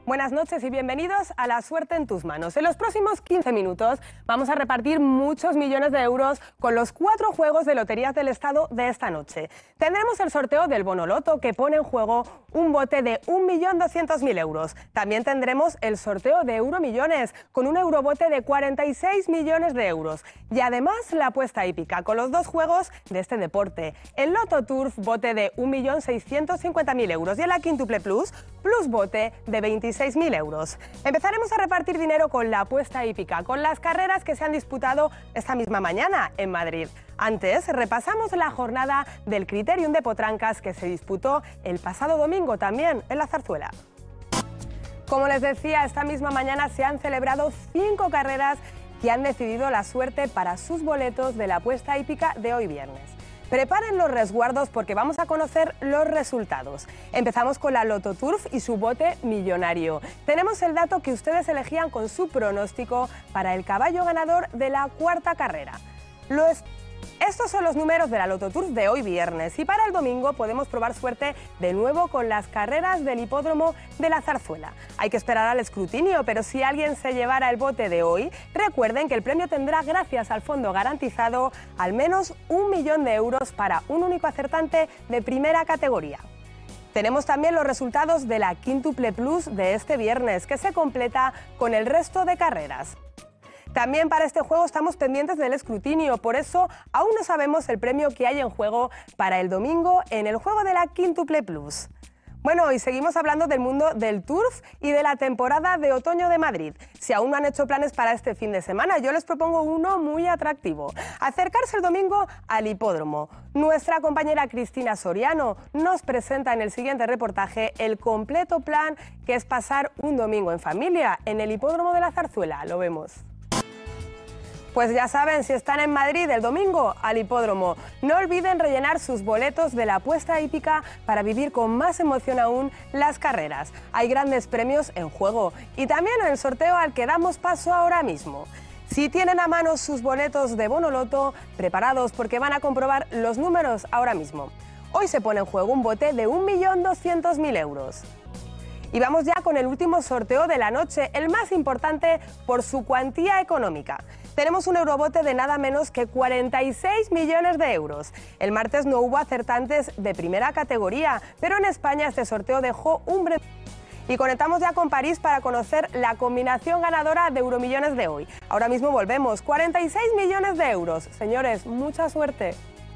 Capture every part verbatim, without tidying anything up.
Buenas noches y bienvenidos a La Suerte en tus manos. En los próximos quince minutos vamos a repartir muchos millones de euros con los cuatro juegos de Loterías del Estado de esta noche. Tendremos el sorteo del Bonoloto, que pone en juego un bote de un millón doscientos mil euros. También tendremos el sorteo de Euromillones, con un eurobote de cuarenta y seis millones de euros. Y además la apuesta hípica, con los dos juegos de este deporte. El Loto Turf, bote de un millón seiscientos cincuenta mil euros. Y el la Quíntuple Plus, plus bote de veintiséis mil euros. Empezaremos a repartir dinero con la apuesta hípica, con las carreras que se han disputado esta misma mañana en Madrid. Antes, repasamos la jornada del Criterium de Potrancas que se disputó el pasado domingo también en la Zarzuela. Como les decía, esta misma mañana se han celebrado cinco carreras que han decidido la suerte para sus boletos de la apuesta hípica de hoy viernes. Preparen los resguardos porque vamos a conocer los resultados. Empezamos con la Loto Turf y su bote millonario. Tenemos el dato que ustedes elegían con su pronóstico para el caballo ganador de la cuarta carrera. Los... Estos son los números de la Loto Turf de hoy viernes y para el domingo podemos probar suerte de nuevo con las carreras del hipódromo de la Zarzuela. Hay que esperar al escrutinio, pero si alguien se llevara el bote de hoy, recuerden que el premio tendrá, gracias al fondo garantizado, al menos un millón de euros para un único acertante de primera categoría. Tenemos también los resultados de la Quíntuple Plus de este viernes, que se completa con el resto de carreras. También para este juego estamos pendientes del escrutinio, por eso aún no sabemos el premio que hay en juego para el domingo en el juego de la Quíntuple Plus. Bueno, y seguimos hablando del mundo del turf y de la temporada de otoño de Madrid. Si aún no han hecho planes para este fin de semana, yo les propongo uno muy atractivo: acercarse el domingo al hipódromo. Nuestra compañera Cristina Soriano nos presenta en el siguiente reportaje el completo plan que es pasar un domingo en familia en el hipódromo de la Zarzuela. Lo vemos. Pues ya saben, si están en Madrid el domingo, al hipódromo. No olviden rellenar sus boletos de la apuesta hípica para vivir con más emoción aún las carreras. Hay grandes premios en juego y también en el sorteo al que damos paso ahora mismo. Si tienen a mano sus boletos de Bonoloto, preparados porque van a comprobar los números ahora mismo. Hoy se pone en juego un bote de un millón doscientos mil euros. Y vamos ya con el último sorteo de la noche, el más importante por su cuantía económica. Tenemos un eurobote de nada menos que cuarenta y seis millones de euros. El martes no hubo acertantes de primera categoría, pero en España este sorteo dejó un breve... Y conectamos ya con París para conocer la combinación ganadora de Euromillones de hoy. Ahora mismo volvemos, cuarenta y seis millones de euros. Señores, mucha suerte.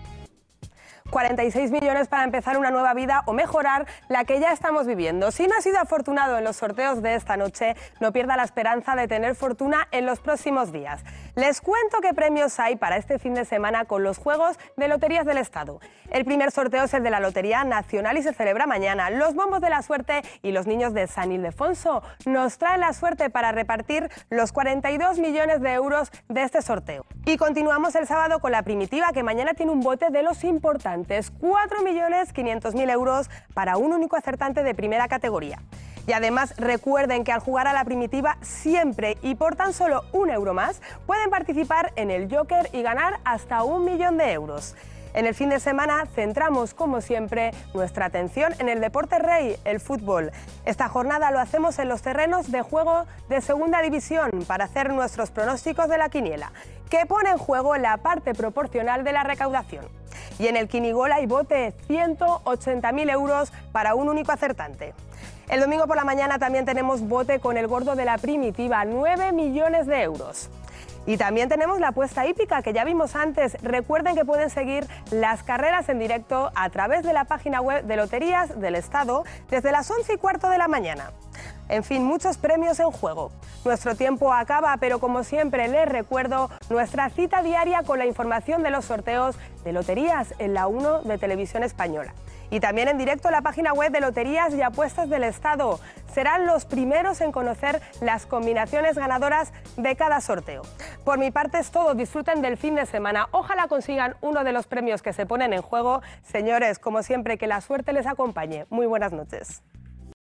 cuarenta y seis millones para empezar una nueva vida o mejorar la que ya estamos viviendo. Si no ha sido afortunado en los sorteos de esta noche, no pierda la esperanza de tener fortuna en los próximos días. Les cuento qué premios hay para este fin de semana con los juegos de Loterías del Estado. El primer sorteo es el de la Lotería Nacional y se celebra mañana. Los bombos de la suerte y los niños de San Ildefonso nos traen la suerte para repartir los cuarenta y dos millones de euros de este sorteo. Y continuamos el sábado con la primitiva, que mañana tiene un bote de los importantes, cuatro millones quinientos mil euros para un único acertante de primera categoría. Y además recuerden que al jugar a la primitiva siempre y por tan solo un euro más pueden participar en el Joker y ganar hasta un millón de euros. En el fin de semana centramos, como siempre, nuestra atención en el deporte rey, el fútbol. Esta jornada lo hacemos en los terrenos de juego de Segunda División para hacer nuestros pronósticos de la quiniela, que pone en juego la parte proporcional de la recaudación. Y en el Quinigol hay bote, ciento ochenta mil euros para un único acertante. El domingo por la mañana también tenemos bote con el gordo de la primitiva, nueve millones de euros. Y también tenemos la apuesta hípica, que ya vimos antes. Recuerden que pueden seguir las carreras en directo a través de la página web de Loterías del Estado desde las once y cuarto de la mañana. En fin, muchos premios en juego. Nuestro tiempo acaba, pero como siempre les recuerdo nuestra cita diaria con la información de los sorteos de Loterías en la uno de Televisión Española. Y también en directo en la página web de Loterías y Apuestas del Estado. Serán los primeros en conocer las combinaciones ganadoras de cada sorteo. Por mi parte es todo, disfruten del fin de semana. Ojalá consigan uno de los premios que se ponen en juego. Señores, como siempre, que la suerte les acompañe. Muy buenas noches.